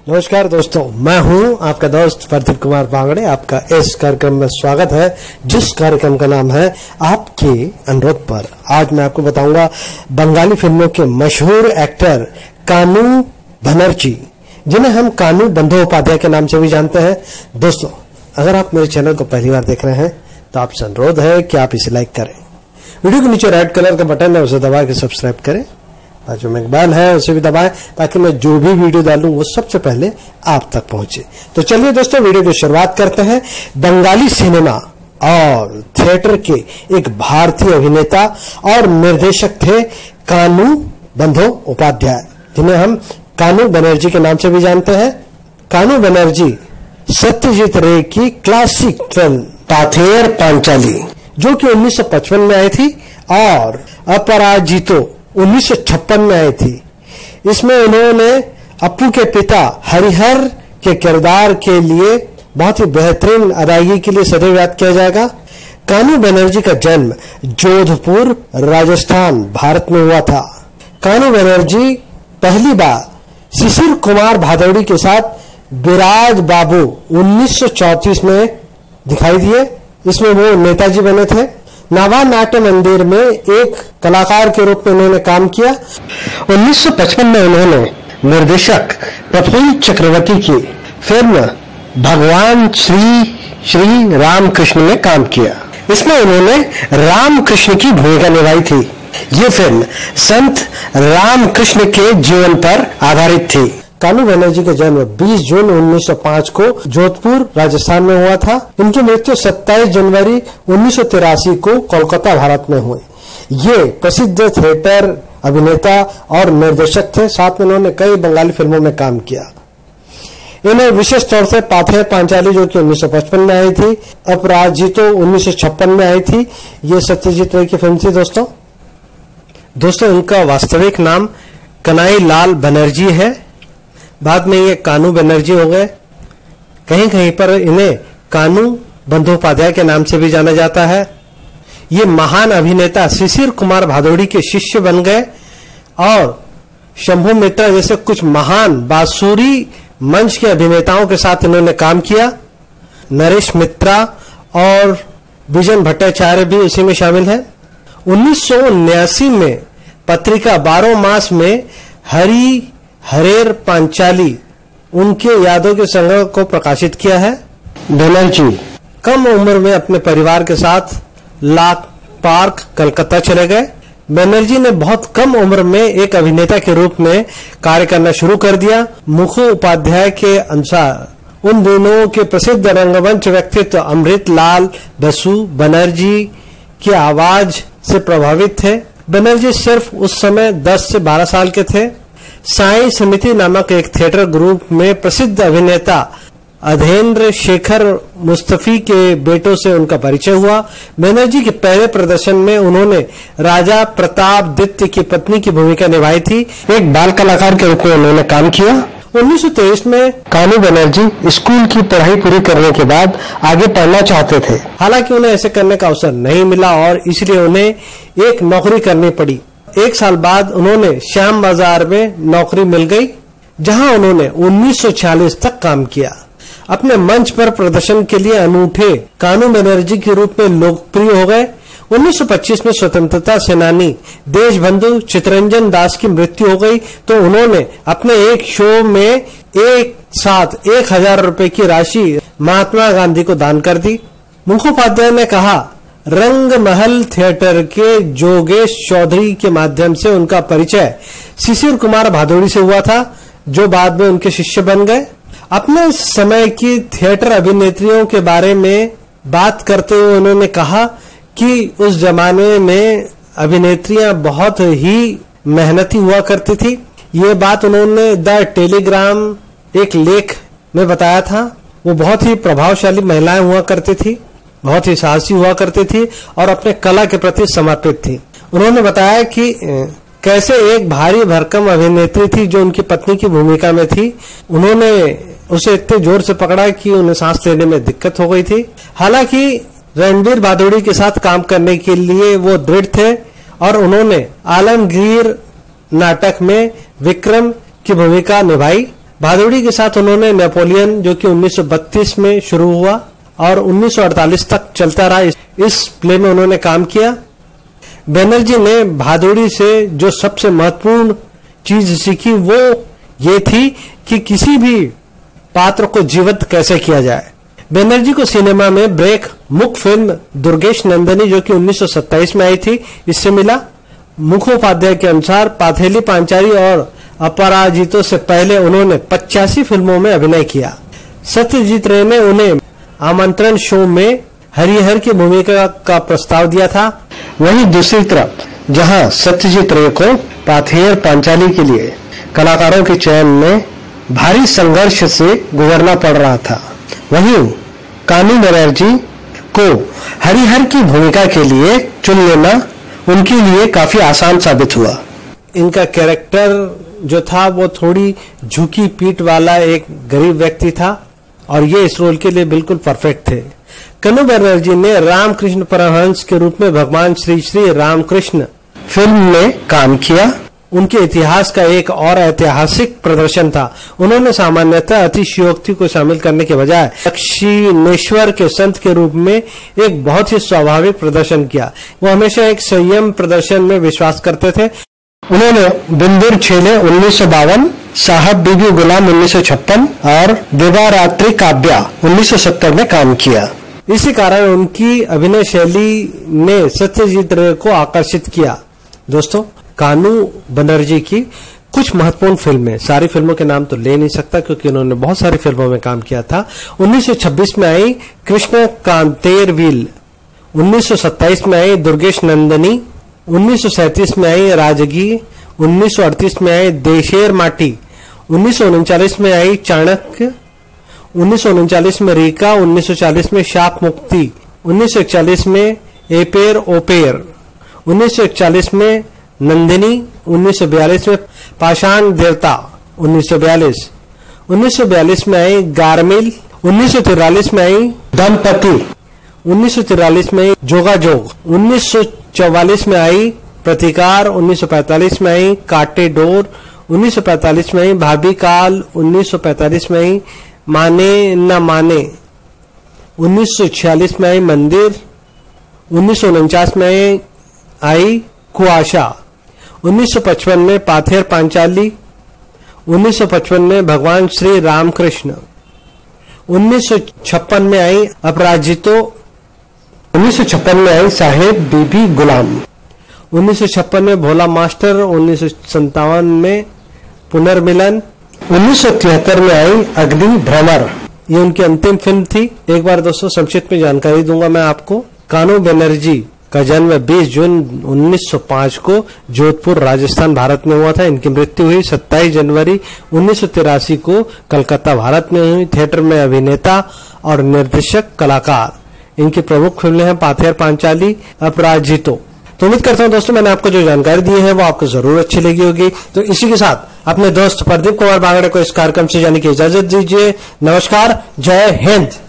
नमस्कार दोस्तों, मैं हूं आपका दोस्त प्रदीप कुमार बांगड़े। आपका इस कार्यक्रम में स्वागत है, जिस कार्यक्रम का नाम है आपके अनुरोध पर। आज मैं आपको बताऊंगा बंगाली फिल्मों के मशहूर एक्टर कानू बनर्जी, जिन्हें हम कानू बंदोपाध्याय के नाम से भी जानते हैं। दोस्तों, अगर आप मेरे चैनल को पहली बार देख रहे हैं तो आपसे अनुरोध है कि आप इसे लाइक करें। वीडियो के नीचे रेड कलर का बटन है, उसे दबा के सब्सक्राइब करें। जो में बेल है उसे भी दबाएं, ताकि मैं जो भी वीडियो डालूं वो सबसे पहले आप तक पहुंचे। तो चलिए दोस्तों, वीडियो की शुरुआत करते हैं। बंगाली सिनेमा और थिएटर के एक भारतीय अभिनेता और निर्देशक थे कानू बंदोपाध्याय, जिन्हें हम कानू बनर्जी के नाम से भी जानते हैं। कानू बनर्जी सत्यजीत रे की क्लासिक फिल्म पाथेर पांचाली, जो कि 1955 में आई थी, और अपराजितो 1956 में आई थी। इसमें उन्होंने अप्पू के पिता हरिहर के किरदार के लिए बहुत ही बेहतरीन अदायगी के लिए सदैव याद किया जाएगा। कानू बनर्जी का जन्म जोधपुर, राजस्थान, भारत में हुआ था। कानू बनर्जी पहली बार शिशिर कुमार भादौड़ी के साथ विराज बाबू 1934 में दिखाई दिए। इसमें वो नेताजी बने थे। नावा नाट्य मंदिर में एक कलाकार के रूप में उन्होंने काम किया। 1955 में उन्होंने निर्देशक प्रफुल्ल चक्रवर्ती की फिल्म भगवान श्री रामकृष्ण में काम किया। इसमें उन्होंने रामकृष्ण की भूमिका निभाई थी। ये फिल्म संत रामकृष्ण के जीवन पर आधारित थी। कानू बनर्जी का जन्म 20 जून 1905 को जोधपुर, राजस्थान में हुआ था। उनकी मृत्यु 27 जनवरी 1983 को कोलकाता, भारत में हुई। ये प्रसिद्ध थिएटर अभिनेता और निर्देशक थे। साथ में उन्होंने कई बंगाली फिल्मों में काम किया। इन्हें विशेष तौर से पाथेर पांचाली, जो कि 1955 में आई थी, अपराजितो 1956 में आई थी, ये सत्यजीत रे की फिल्म थी। दोस्तों, इनका वास्तविक नाम कनाई लाल बनर्जी है। बाद में ये कानू बनर्जी हो गए। कहीं कहीं पर इन्हें कानू बंदोपाध्याय के नाम से भी जाना जाता है। ये महान अभिनेता शिशिर कुमार भादौड़ी के शिष्य बन गए और शंभू मित्रा जैसे कुछ महान बांसुरी मंच के अभिनेताओं के साथ इन्होंने काम किया। नरेश मित्रा और विजन भट्टाचार्य भी इसी में शामिल है। 1979 में पत्रिका 12 मास में हरेर पांचाली उनके यादों के संग्रह को प्रकाशित किया है। बनर्जी कम उम्र में अपने परिवार के साथ लाक पार्क, कलकत्ता चले गए। बनर्जी ने बहुत कम उम्र में एक अभिनेता के रूप में कार्य करना शुरू कर दिया। मुखोपाध्याय के अनुसार उन दोनों के प्रसिद्ध रंगमंच व्यक्तित्व अमृत लाल बसु बनर्जी की आवाज से प्रभावित थे। बनर्जी सिर्फ उस समय 10 से 12 साल के थे। साई समिति नामक एक थिएटर ग्रुप में प्रसिद्ध अभिनेता अधेंद्र शेखर मुस्तफी के बेटों से उनका परिचय हुआ। बनर्जी के पहले प्रदर्शन में उन्होंने राजा प्रतापदित्य की पत्नी की भूमिका निभाई थी। एक बाल कलाकार के रूप में उन्होंने काम किया। 1923 में कानू बनर्जी स्कूल की पढ़ाई पूरी करने के बाद आगे पढ़ना चाहते थे। हालांकि उन्हें ऐसे करने का अवसर नहीं मिला और इसलिए उन्हें एक नौकरी करनी पड़ी। 1 साल बाद उन्होंने श्याम बाजार में नौकरी मिल गई, जहां उन्होंने 1946 तक काम किया। अपने मंच पर प्रदर्शन के लिए अनूठे कानू बनर्जी के रूप में लोकप्रिय हो गए। 1925 में स्वतंत्रता सेनानी देशबंधु चितरंजन दास की मृत्यु हो गई, तो उन्होंने अपने एक शो में एक साथ 1000 रुपए की राशि महात्मा गांधी को दान कर दी। मुखोपाध्याय ने कहा, रंगमहल थिएटर के जोगेश चौधरी के माध्यम से उनका परिचय शिशिर कुमार भादौड़ी से हुआ था, जो बाद में उनके शिष्य बन गए। अपने समय की थिएटर अभिनेत्रियों के बारे में बात करते हुए उन्होंने कहा कि उस जमाने में अभिनेत्रियां बहुत ही मेहनती हुआ करती थी। ये बात उन्होंने द टेलीग्राम एक लेख में बताया था। वो बहुत ही प्रभावशाली महिलाएं हुआ करती थी, बहुत ही साहसी हुआ करती थी और अपने कला के प्रति समर्पित थी। उन्होंने बताया कि कैसे एक भारी भरकम अभिनेत्री थी जो उनकी पत्नी की भूमिका में थी। उन्होंने उसे इतने जोर से पकड़ा कि उन्हें सांस लेने में दिक्कत हो गई थी। हालांकि रणबीर भादौड़ी के साथ काम करने के लिए वो दृढ़ थे और उन्होंने आलमगीर नाटक में विक्रम की भूमिका निभाई। भादुड़ी के साथ उन्होंने नेपोलियन, जो कि 1932 में शुरू हुआ और 1948 तक चलता रहा, इस प्ले में उन्होंने काम किया। बनर्जी ने भादुड़ी से जो सबसे महत्वपूर्ण चीज सीखी वो ये थी कि किसी भी पात्र को जीवंत कैसे किया जाए। बनर्जी को सिनेमा में ब्रेक मुख्य फिल्म दुर्गेश नंदिनी, जो कि 1927 में आई थी, इससे मिला। मुखोपाध्याय के अनुसार पाथेली पांचाली और अपराजितो से पहले उन्होंने 85 फिल्मों में अभिनय किया। सत्यजीत रे ने उन्हें आमंत्रण शो में हरिहर की भूमिका का प्रस्ताव दिया था। वहीं दूसरी तरफ जहां सत्यजीत रे को पाथेर पांचाली के लिए कलाकारों के चयन में भारी संघर्ष से गुजरना पड़ रहा था, वहीं कानू बनर्जी को हरिहर की भूमिका के लिए चुन लेना उनके लिए काफी आसान साबित हुआ। इनका कैरेक्टर जो था वो थोड़ी झुकी पीठ वाला एक गरीब व्यक्ति था और ये इस रोल के लिए बिल्कुल परफेक्ट थे। कानू बनर्जी ने रामकृष्ण परमहंस के रूप में भगवान श्री श्री रामकृष्ण फिल्म में काम किया। उनके इतिहास का एक और ऐतिहासिक प्रदर्शन था। उन्होंने सामान्यतः अतिशयोक्ति को शामिल करने के बजाय दक्षिणेश्वर के संत के रूप में एक बहुत ही स्वाभाविक प्रदर्शन किया। वो हमेशा एक संयम प्रदर्शन में विश्वास करते थे। उन्होंने बिंदुर छेले 1952, साहब बीबी गुलाम 1956 और दिवारात्रि काव्या 1970 में काम किया। इसी कारण उनकी अभिनय शैली ने सत्यजीत रे को आकर्षित किया। दोस्तों, कानू बनर्जी की कुछ महत्वपूर्ण फिल्में, सारी फिल्मों के नाम तो ले नहीं सकता क्योंकि उन्होंने बहुत सारी फिल्मों में काम किया था। 1926 में आई कृष्ण कांतेरवील, 1927 में आई दुर्गेश नंदिनी, 1937 में आई राजगी, 1938 में आई देशेर माटी, 1939 में आई चाणक्य, 1939 में रीका, 1940 में शाप मुक्ति, 1941 में एपेर ओपेर, 1941 में नंदिनी, 1942 में पाषाण देवता, 1942 में आई गारमिल, 1943 में आई दंपति, 1943 में आई जोगाजोग, 1944 में आई प्रतिकार, 1945 में आई काटे डोर, 1945 में आई भाभी काल, 1945 में आई माने न माने, 1946 में आई मंदिर, 1949 में आई कुआशा, 1955 में पाथेर पांचाली, 1955 में भगवान श्री रामकृष्ण, 1956 में आई अपराजितो, 1956 में आई साहेब बीबी गुलाम, 1956 में भोला मास्टर, 1957 में पुनर्मिलन, 1973 में आई अग्नि भ्रमर। ये उनकी अंतिम फिल्म थी। एक बार दोस्तों संक्षिप्त में जानकारी दूंगा मैं आपको। कानू बनर्जी का जन्म 20 जून 1905 को जोधपुर राजस्थान भारत में हुआ था। इनकी मृत्यु हुई 27 जनवरी 1983 को कलकत्ता भारत में हुई। थिएटर में अभिनेता और निर्देशक कलाकार। इनकी प्रमुख फिल्में हैं पाथेर पांचाली, अपराजितो। तो उम्मीद करता हूं दोस्तों मैंने आपको जो जानकारी दी है वो आपको जरूर अच्छी लगी होगी। तो इसी के साथ अपने दोस्त प्रदीप कुमार बांगड़े को इस कार्यक्रम से जाने की इजाजत दीजिए। नमस्कार, जय हिंद।